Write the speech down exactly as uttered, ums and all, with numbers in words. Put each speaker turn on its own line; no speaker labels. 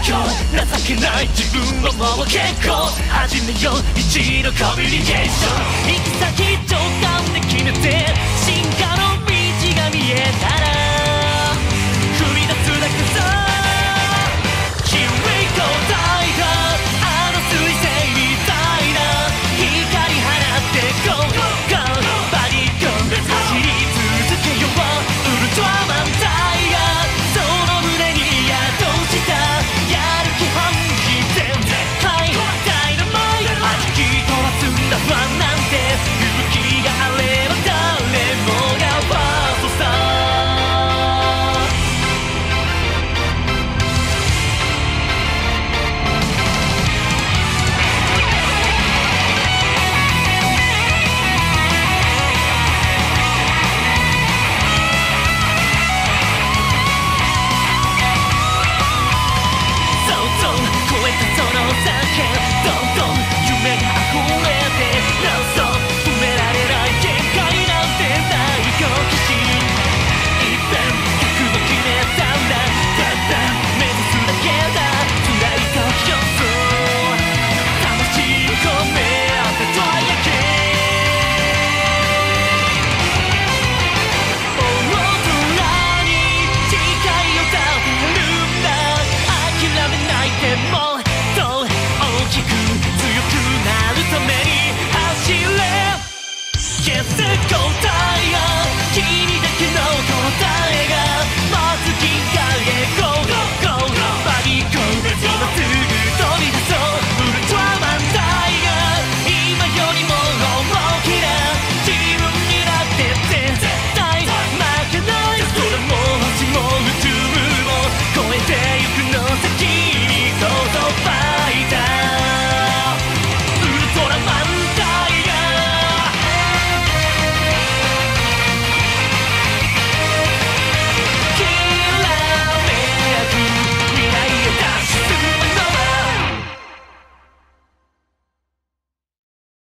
境情けない自分はもう結構始めよう一のコミュニケーション行き先直感で決めて進化の道が見えたら踏み出すだけさ Here we go Taiga あの彗星みたいな光放ってゴーゴーバディゴー走り続けようウルトラマンタイガその胸に宿したやる気本気全然はいダイナマイト弾き飛ばすんだ不安なんて勇気があれば誰もがファーストさ どんどん夢が溢れてなおそう埋められない限界なんてない好奇心いっぺん覚悟決めたらただ目指すだけだ辛い時こそ魂込め当てとやけ大空に誓いを立てるんだ諦めないでも 大きく強くなるために走れ Yes, go Taiga 君だけの答えがまず銀河へ